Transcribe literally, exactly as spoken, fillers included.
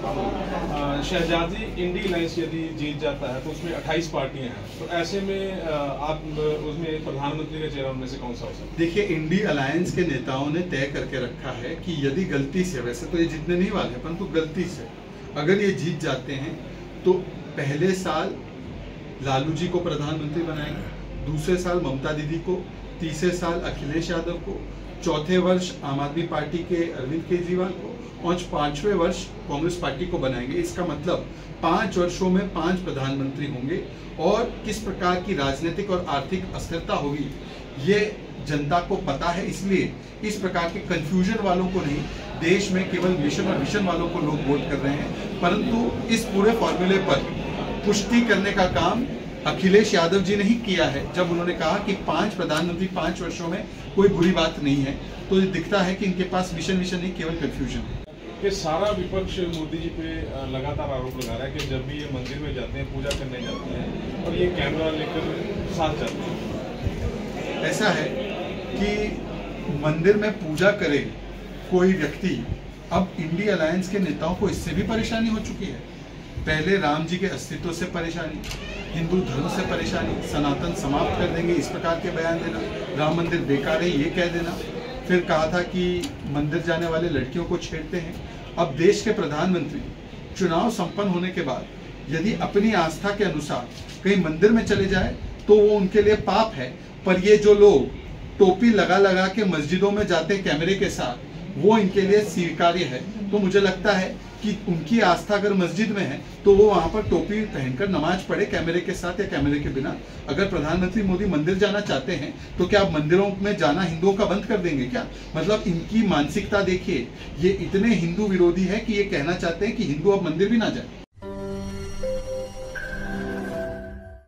शहजादी INDI alliance यदि जीत जाता है तो उसमें अट्ठाईस पार्टियां हैं, तो ऐसे में आप उसमें प्रधानमंत्री का चेहरा उनमें से कौन सा हो सकता है? देखिए, इंडी अलायंस के नेताओं ने तय करके रखा है कि यदि गलती से, वैसे तो ये जीतने नहीं वाले हैं, परंतु गलती से अगर ये जीत जाते हैं तो पहले साल लालू जी को प्रधानमंत्री बनाएंगे, दूसरे साल ममता दीदी को, तीसरे साल अखिलेश यादव को, चौथे वर्ष आम आदमी पार्टी के अरविंद केजरीवाल को और पांचवें वर्ष कांग्रेस पार्टी को बनाएंगे। इसका मतलब पांच वर्षों में पांच प्रधानमंत्री होंगे। और किस प्रकार की राजनीतिक और आर्थिक अस्थिरता होगी ये जनता को पता है, इसलिए इस प्रकार के कंफ्यूजन वालों को नहीं, देश में केवल मिशन और विजन वालों को लोग वोट कर रहे हैं। परंतु इस पूरे फॉर्मूले पर पुष्टि करने का काम अखिलेश यादव जी ने ही किया है, जब उन्होंने कहा कि पांच प्रधानमंत्री पांच वर्षों में कोई बुरी बात नहीं है। तो ये दिखता है कि इनके पास मिशन विशन नहीं, केवल कंफ्यूजन है। कि सारा विपक्ष मोदी जी पे लगातार आरोप लगा रहा है कि जब भी ये मंदिर में जाते हैं, पूजा करने जाते हैं और ये कैमरा लेकर साथ जाते हैं। ऐसा है कि मंदिर में पूजा करे कोई व्यक्ति, अब इंडी अलायंस के नेताओं को इससे भी परेशानी हो चुकी है। पहले राम जी के अस्तित्व से परेशानी, हिंदू धर्म से परेशानी, सनातन समाप्त कर देंगे इस प्रकार के बयान देना, राम मंदिर बेकार है ये कह देना, फिर कहा था कि मंदिर जाने वाले लड़कियों को छेड़ते हैं। अब देश के प्रधानमंत्री चुनाव संपन्न होने के बाद यदि अपनी आस्था के अनुसार कहीं मंदिर में चले जाए तो वो उनके लिए पाप है, पर ये जो लोग टोपी लगा लगा के मस्जिदों में जाते कैमरे के साथ, वो इनके लिए स्वीकार्य है। तो मुझे लगता है कि उनकी आस्था अगर मस्जिद में है तो वो वहां पर टोपी पहनकर नमाज पढ़े, कैमरे के साथ या कैमरे के बिना। अगर प्रधानमंत्री मोदी मंदिर जाना चाहते हैं तो क्या आप मंदिरों में जाना हिंदुओं का बंद कर देंगे क्या? मतलब इनकी मानसिकता देखिए, ये इतने हिंदू विरोधी है कि ये कहना चाहते हैं कि हिंदू अब मंदिर भी ना जाए।